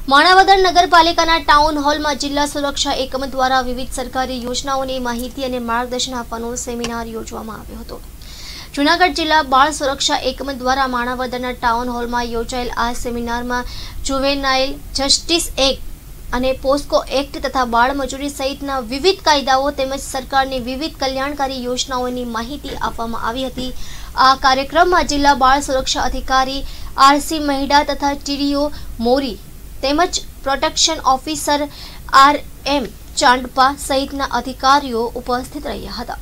માણાવદર નગરપાલિકાના ટાઉન હોલમાં જિલ્લા સુરક્ષા એકમ દ્વારા વિવિધ સરકારી યોજનાઓની માહિતી અને માર્ગદર્શન આપવાનો સેમિનાર યોજવામાં આવ્યો હતો। જૂનાગઢ જિલ્લા બાળ સુરક્ષા એકમ દ્વારા માણાવદરના ટાઉન હોલમાં યોજાયેલ આ સેમિનારમાં જુવેનાઇલ જસ્ટિસ એક્ટ અને પોસ્કો એક્ટ તથા બાળ મજૂરી સહિતના વિવિધ કાયદાઓ તેમજ સરકારની વિવિધ કલ્યાણકારી યોજનાઓની માહિતી આપવામાં આવી હતી। આ કાર્યક્રમમાં જિલ્લા બાળ સુરક્ષા અધિકારી આરસી મહેડા તથા ટીડીઓ મોરી તેમજ પ્રોટેક્શન ઓફિસર આરએમ ચાંડપા સહિતના અધિકારીઓ ઉપસ્થિત રહ્યા હતા।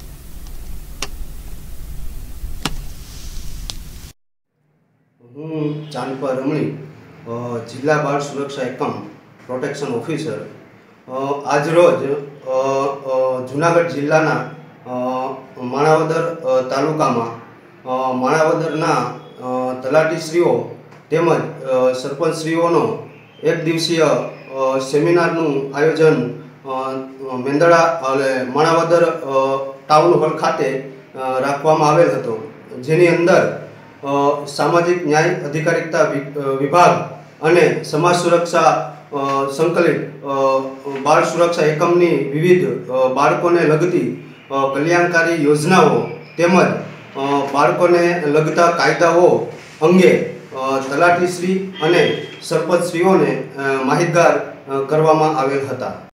હું ચાંડપા રમણી, જિલ્લા બાળ સુરક્ષા એકમ પ્રોટેક્શન ઓફિસર। આજરોજ જૂનાગઢ જિલ્લાના માણાવદર તાલુકામાં માણાવદરના તલાટીશ્રીઓ તેમજ સરપંચશ્રીઓનો એક દિવસીય સેમિનારનું આયોજન મેંદડા માણાવદર ટાઉન હોલ ખાતે રાખવામાં આવેલ હતો, જેની અંદર સામાજિક ન્યાય અધિકારિતા વિભાગ અને સમાજ સુરક્ષા સંકલિત બાળ સુરક્ષા એકમની વિવિધ બાળકોને લગતી કલ્યાણકારી યોજનાઓ તેમજ બાળકોને લગતા કાયદાઓ અંગે તલાટીશ્રી અને સરપંચશ્રીઓને માહિતગાર કરવામાં આવેલ હતા।